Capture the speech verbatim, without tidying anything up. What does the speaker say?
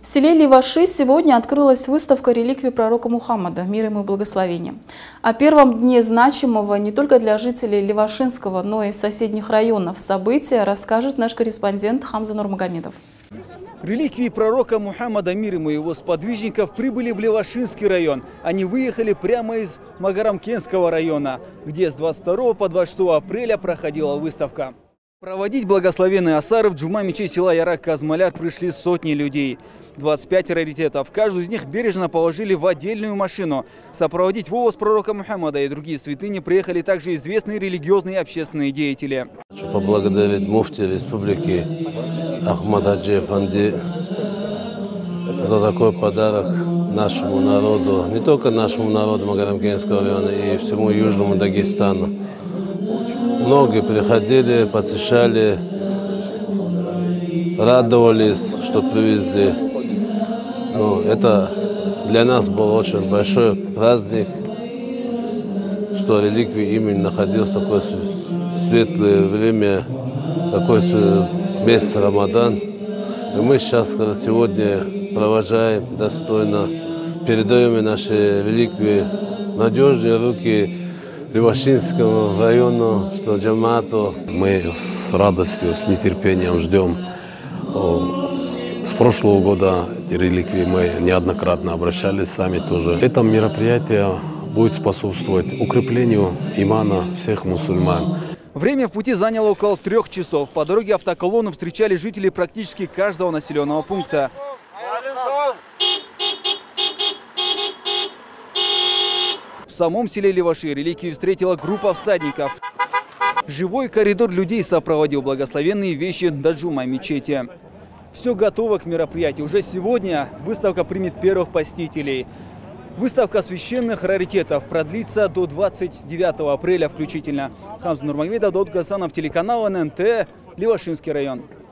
В селе Леваши сегодня открылась выставка реликвий пророка Мухаммада, мир ему и благословение. О первом дне значимого не только для жителей Левашинского, но и соседних районов события расскажет наш корреспондент Хамза Нурмагомедов. Реликвии пророка Мухаммада, мир ему и его сподвижников, прибыли в Левашинский район. Они выехали прямо из Магарамкентского района, где с двадцать второго по двадцать шестое апреля проходила выставка. Проводить благословенный асар в джума мечеть села Ярак-Казмаляр пришли сотни людей. двадцать пять раритетов. Каждую из них бережно положили в отдельную машину. Сопроводить вывоз пророка Мухаммада и другие святыни приехали также известные религиозные и общественные деятели. Хочу поблагодарить муфти республики Ахмад Хаджи Эфенди за такой подарок нашему народу, не только нашему народу Магарамкентского района и всему Южному Дагестану. Многие приходили, посещали, радовались, что привезли. Ну, это для нас был очень большой праздник, что реликвия именно находился в такое светлое время, такой месяц Рамадан. И мы сейчас сегодня провожаем достойно, передаем наши реликвии в надежные руки Левашинскому району, что джамату. Мы с радостью, с нетерпением ждем. С прошлого года эти реликвии мы неоднократно обращались сами тоже. Это мероприятие будет способствовать укреплению имана всех мусульман. Время в пути заняло около трех часов. По дороге автоколонну встречали жители практически каждого населенного пункта. В самом селе Леваши реликвии встретила группа всадников. Живой коридор людей сопроводил благословенные вещи до джума мечети. Все готово к мероприятию. Уже сегодня выставка примет первых посетителей. Выставка священных раритетов продлится до двадцать девятого апреля включительно. Хамза Нурмагомедов, Даут Гасанов, телеканал эн эн тэ, Левашинский район.